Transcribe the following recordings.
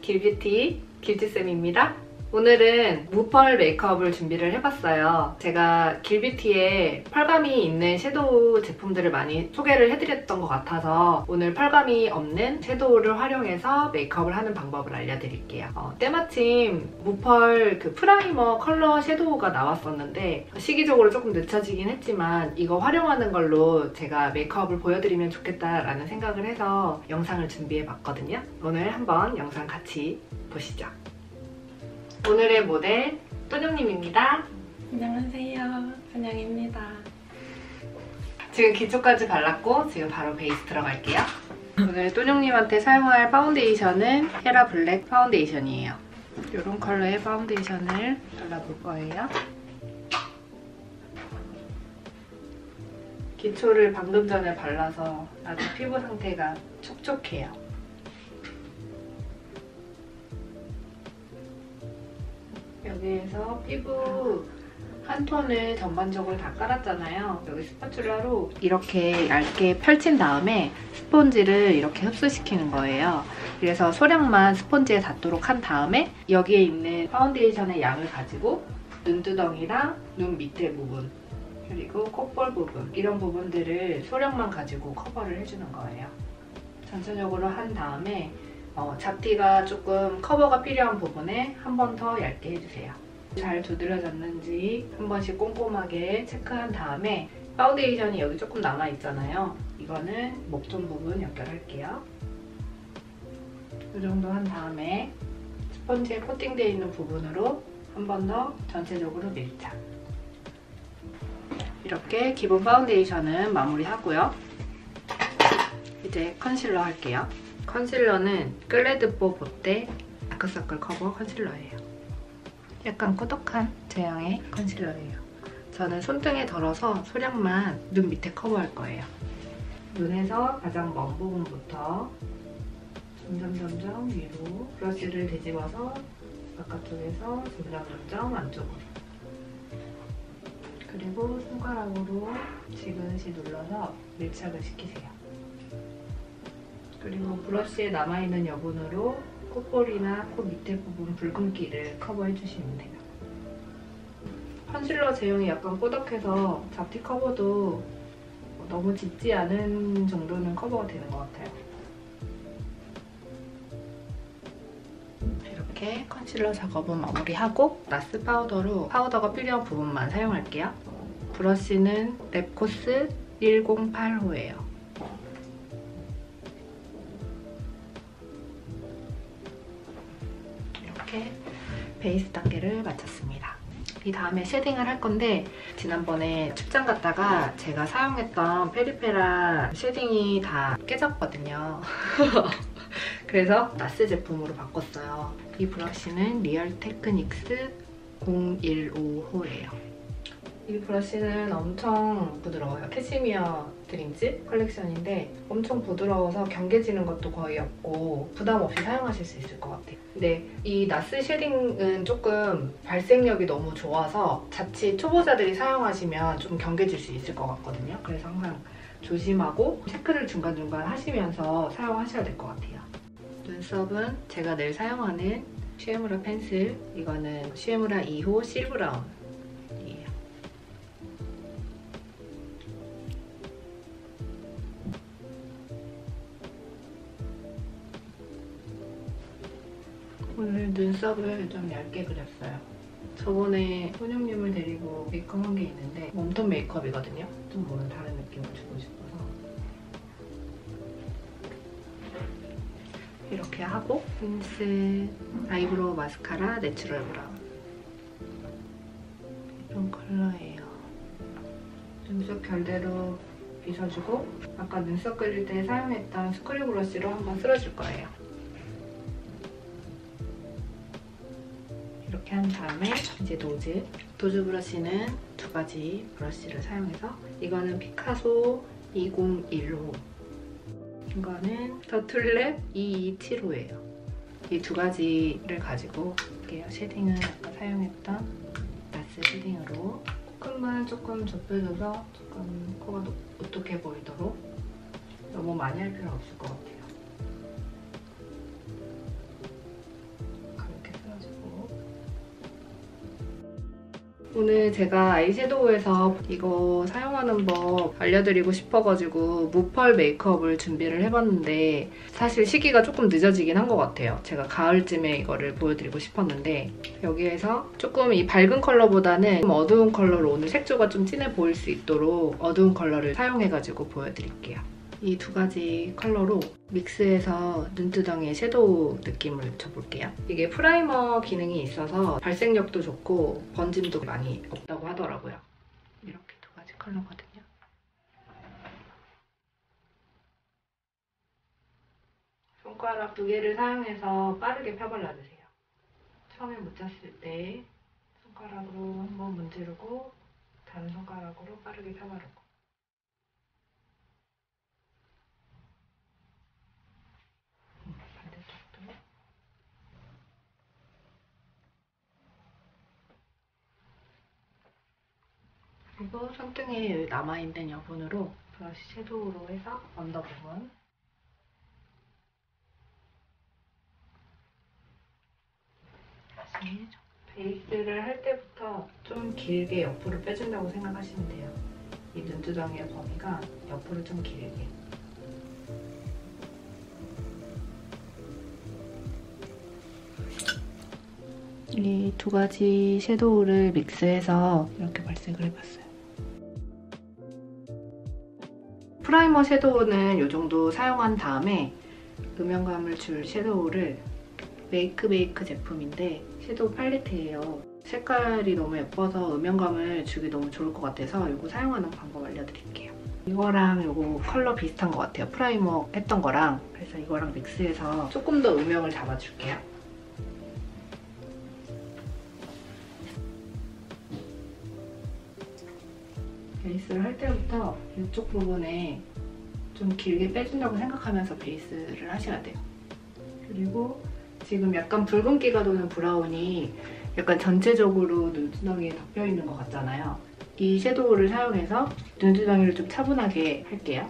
길뷰티 길티쌤입니다. 오늘은 무펄 메이크업을 준비를 해봤어요. 제가 길뷰티에 펄감이 있는 섀도우 제품들을 많이 소개를 해드렸던 것 같아서 오늘 펄감이 없는 섀도우를 활용해서 메이크업을 하는 방법을 알려드릴게요. 때마침 무펄 그 프라이머 컬러 섀도우가 나왔었는데 시기적으로 조금 늦춰지긴 했지만 이거 활용하는 걸로 제가 메이크업을 보여드리면 좋겠다라는 생각을 해서 영상을 준비해봤거든요. 오늘 한번 영상 같이 보시죠. 오늘의 모델 또뇽님입니다. 안녕하세요. 선영입니다. 지금 기초까지 발랐고 지금 바로 베이스 들어갈게요. 오늘 또뇽님한테 사용할 파운데이션은 헤라 블랙 파운데이션이에요. 이런 컬러의 파운데이션을 발라볼 거예요. 기초를 방금 전에 발라서 아주 피부 상태가 촉촉해요. 여기에서 피부 한 톤을 전반적으로 다 깔았잖아요. 여기 스파츌라로 이렇게 얇게 펼친 다음에 스폰지를 이렇게 흡수시키는 거예요. 그래서 소량만 스폰지에 닿도록 한 다음에 여기에 있는 파운데이션의 양을 가지고 눈두덩이랑 눈 밑에 부분 그리고 콧볼 부분 이런 부분들을 소량만 가지고 커버를 해주는 거예요. 전체적으로 한 다음에 잡티가 조금 커버가 필요한 부분에 한 번 더 얇게 해주세요. 잘 두드려졌는지 한 번씩 꼼꼼하게 체크한 다음에 파운데이션이 여기 조금 남아있잖아요. 이거는 목존 부분 연결할게요. 이 정도 한 다음에 스펀지에 코팅되어 있는 부분으로 한 번 더 전체적으로 밀착. 이렇게 기본 파운데이션은 마무리하고요. 이제 컨실러 할게요. 컨실러는 클레드보 보떼 다크서클 커버 컨실러예요. 약간 꾸덕한 제형의 컨실러예요. 저는 손등에 덜어서 소량만 눈 밑에 커버할 거예요. 눈에서 가장 먼 부분부터 점점 위로 브러쉬를 뒤집어서 바깥쪽에서 점점 안쪽으로 그리고 손가락으로 지그시 눌러서 밀착을 시키세요. 그리고 브러쉬에 남아있는 여분으로 콧볼이나 코 밑에 부분 붉은기를 커버해주시면 돼요. 컨실러 제형이 약간 꾸덕해서 잡티 커버도 너무 짙지 않은 정도는 커버가 되는 것 같아요. 이렇게 컨실러 작업은 마무리하고 나스 파우더로 파우더가 필요한 부분만 사용할게요. 브러쉬는 랩코스 108호예요. 베이스 단계를 마쳤습니다. 이 다음에 쉐딩을 할 건데 지난번에 출장 갔다가 제가 사용했던 페리페라 쉐딩이 다 깨졌거든요. 그래서 나스 제품으로 바꿨어요. 이 브러쉬는 리얼 테크닉스 015호예요. 이 브러쉬는 엄청 부드러워요. 캐시미어 드림즈 컬렉션인데 엄청 부드러워서 경계지는 것도 거의 없고 부담 없이 사용하실 수 있을 것 같아요. 근데 이 나스 쉐딩은 조금 발색력이 너무 좋아서 자칫 초보자들이 사용하시면 좀 경계질 수 있을 것 같거든요. 그래서 항상 조심하고 체크를 중간중간 하시면서 사용하셔야 될 것 같아요. 눈썹은 제가 늘 사용하는 슈에무라 펜슬, 이거는 슈에무라 2호 실브라운. 오늘 눈썹을 좀 얇게 그렸어요. 저번에 토뇽님을 데리고 메이크업한 게 있는데 웜톤 메이크업이거든요. 좀 오늘 다른 느낌을 주고 싶어서 이렇게 하고 핀스 아이브로우 마스카라 내추럴 브라운 이런 컬러예요. 눈썹 결대로 빗어주고 아까 눈썹 그릴 때 사용했던 스크류 브러쉬로 한번 쓸어줄 거예요. 이렇게 한 다음에 이제 노즈 브러쉬는 두 가지 브러쉬를 사용해서 이거는 피카소 201호 이거는 더툴랩 227호예요. 이 두 가지를 가지고 할게요. 쉐딩은 아까 사용했던 나스 쉐딩으로 코끝만 조금 좁혀줘서 조금 코가 오똑해 보이도록 너무 많이 할 필요는 없을 것 같아요. 오늘 제가 아이섀도우에서 이거 사용하는 법 알려드리고 싶어가지고 무펄 메이크업을 준비를 해봤는데 사실 시기가 조금 늦어지긴 한 것 같아요. 제가 가을쯤에 이거를 보여드리고 싶었는데 여기에서 조금 이 밝은 컬러보다는 좀 어두운 컬러로 오늘 색조가 좀 진해 보일 수 있도록 어두운 컬러를 사용해가지고 보여드릴게요. 이 두 가지 컬러로 믹스해서 눈두덩이에 섀도우 느낌을 줘볼게요. 이게 프라이머 기능이 있어서 발색력도 좋고 번짐도 많이 없다고 하더라고요. 이렇게 두 가지 컬러거든요. 손가락 두 개를 사용해서 빠르게 펴발라주세요. 처음에 묻혔을 때 손가락으로 한번 문지르고 다른 손가락으로 빠르게 펴바르고 반대쪽도 그리고 손등에 남아있는 여분으로 브러쉬 섀도우로 해서 언더 부분 다시 베이스를 할 때부터 좀 길게 옆으로 빼준다고 생각하시면 돼요. 이 눈두덩이의 범위가 옆으로 좀 길게. 이 두 가지 섀도우를 믹스해서 이렇게 발색을 해봤어요. 프라이머 섀도우는 이 정도 사용한 다음에 음영감을 줄 섀도우를 메이크메이크 제품인데 섀도우 팔레트예요. 색깔이 너무 예뻐서 음영감을 주기 너무 좋을 것 같아서 이거 사용하는 방법 알려드릴게요. 이거랑 이거 컬러 비슷한 것 같아요. 프라이머 했던 거랑. 그래서 이거랑 믹스해서 조금 더 음영을 잡아줄게요. 베이스를 할 때부터 이쪽 부분에 좀 길게 빼준다고 생각하면서 베이스를 하셔야 돼요. 그리고 지금 약간 붉은기가 도는 브라운이 약간 전체적으로 눈두덩이에 덮여있는 것 같잖아요. 이 섀도우를 사용해서 눈두덩이를 좀 차분하게 할게요.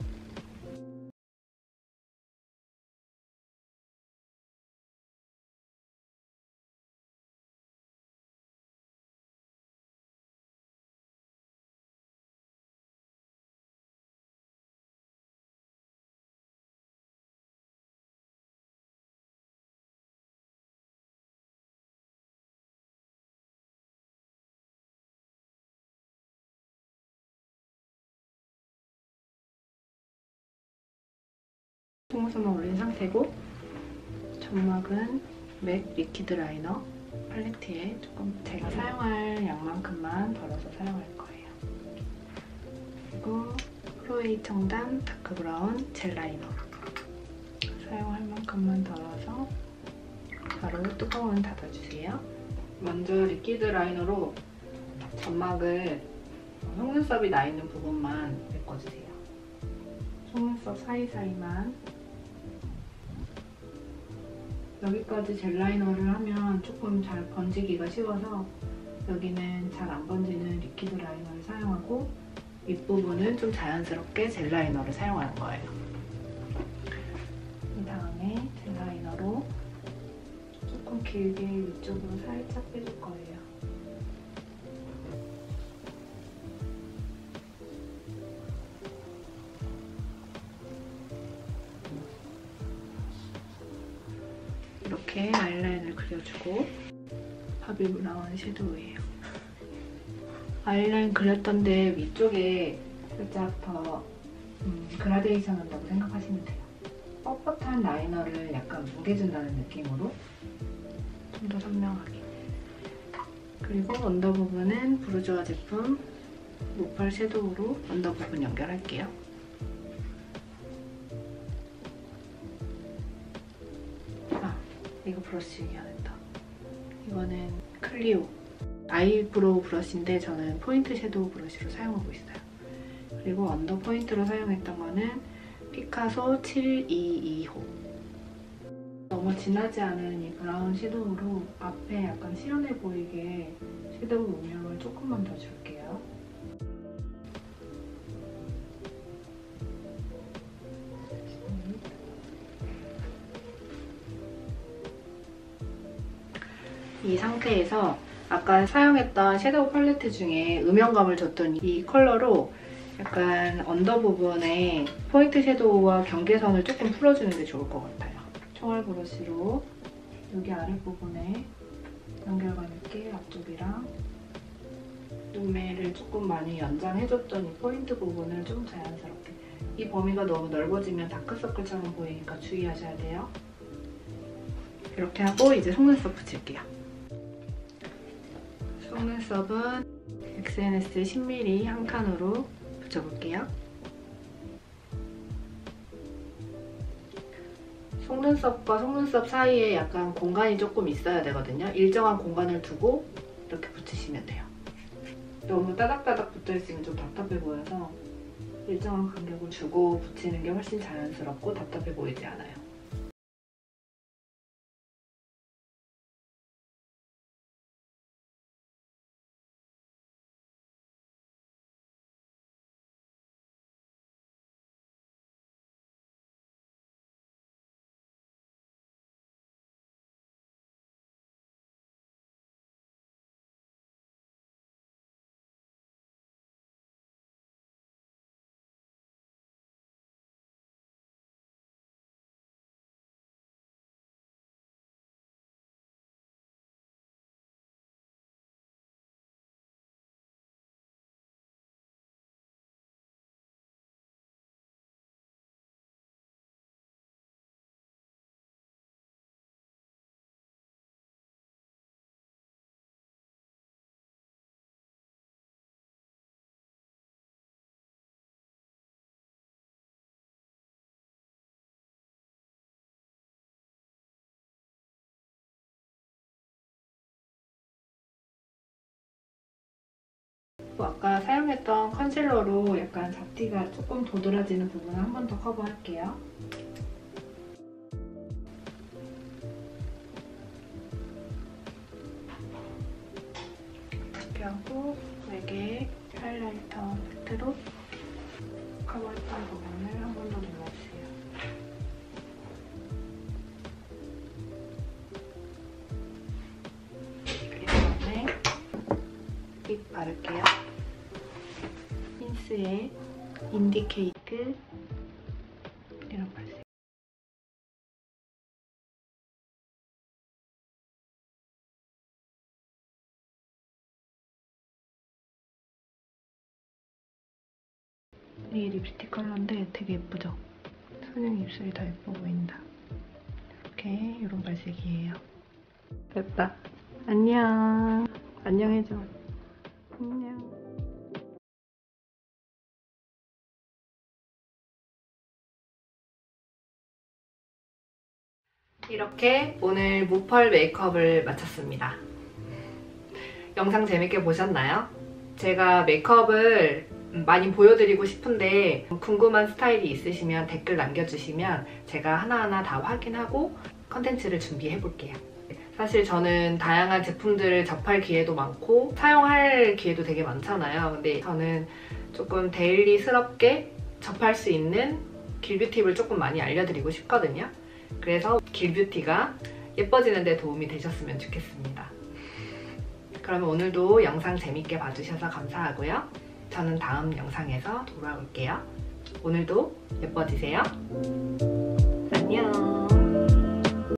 속눈썹만 올린 상태고 점막은 맥 리퀴드 라이너 팔레트에 조금 제가 사용할 양만큼만 덜어서 사용할 거예요. 그리고 클로이 청담 다크 브라운 젤 라이너 사용할 만큼만 덜어서 바로 뚜껑은 닫아주세요. 먼저 리퀴드 라이너로 점막을 속눈썹이 나 있는 부분만 메꿔주세요. 속눈썹 사이사이만. 여기까지 젤 라이너를 하면 조금 잘 번지기가 쉬워서 여기는 잘 안 번지는 리퀴드 라이너를 사용하고 윗부분은 좀 자연스럽게 젤 라이너를 사용하는 거예요. 이 다음에 젤 라이너로 조금 길게 위쪽으로 살짝 빼줄 거예요. 이렇게 아이라인을 그려주고 바비 브라운 섀도우예요. 아이라인 그렸던데 위쪽에 살짝 더 그라데이션 한다고 생각하시면 돼요. 뻣뻣한 라이너를 약간 뭉개준다는 느낌으로 좀 더 선명하게. 그리고 언더 부분은 부르주아 제품 모펄 섀도우로 언더 부분 연결할게요. 이거 브러쉬 얘기 안 했다. 이거는 클리오 아이브로우 브러쉬인데 저는 포인트 섀도우 브러쉬로 사용하고 있어요. 그리고 언더 포인트로 사용했던 거는 피카소 722호. 너무 진하지 않은 이 브라운 섀도우로 앞에 약간 시원해 보이게 섀도우 음영을 조금만 더 줄게요. 이 상태에서 아까 사용했던 섀도우 팔레트 중에 음영감을 줬던 이 컬러로 약간 언더 부분에 포인트 섀도우와 경계선을 조금 풀어주는 게 좋을 것 같아요. 총알 브러쉬로 여기 아랫부분에 연결감 있게 앞쪽이랑 눈매를 조금 많이 연장해줬던 이 포인트 부분을 좀 자연스럽게. 이 범위가 너무 넓어지면 다크서클처럼 보이니까 주의하셔야 돼요. 이렇게 하고 이제 속눈썹 붙일게요. 속눈썹은 XNS 10mm 한 칸으로 붙여볼게요. 속눈썹과 속눈썹 사이에 약간 공간이 조금 있어야 되거든요. 일정한 공간을 두고 이렇게 붙이시면 돼요. 너무 따닥따닥 붙어있으면 좀 답답해 보여서 일정한 간격을 주고 붙이는 게 훨씬 자연스럽고 답답해 보이지 않아요. 아까 사용했던 컨실러로 약간 잡티가 조금 도드라지는 부분을 한 번 더 커버할게요. 이렇게 하고 외계 하이라이터 팩트로 커버했던 부분을 한 번 더 눌러주세요. 그 다음에 립 바를게요. 힌스의 인디케이트 이런 발색. 이 립스틱 컬러인데 되게 예쁘죠? 선영 입술이 더 예뻐 보인다. 이렇게 이런 발색이에요. 됐다. 안녕. 안녕해줘. 안녕. 이렇게 오늘 무펄 메이크업을 마쳤습니다. 영상 재밌게 보셨나요? 제가 메이크업을 많이 보여드리고 싶은데 궁금한 스타일이 있으시면 댓글 남겨주시면 제가 하나하나 다 확인하고 컨텐츠를 준비해볼게요. 사실 저는 다양한 제품들을 접할 기회도 많고 사용할 기회도 되게 많잖아요. 근데 저는 조금 데일리스럽게 접할 수 있는 길뷰 팁을 조금 많이 알려드리고 싶거든요. 그래서 길뷰티가 예뻐지는 데 도움이 되셨으면 좋겠습니다. 그러면 오늘도 영상 재밌게 봐주셔서 감사하고요. 저는 다음 영상에서 돌아올게요. 오늘도 예뻐지세요.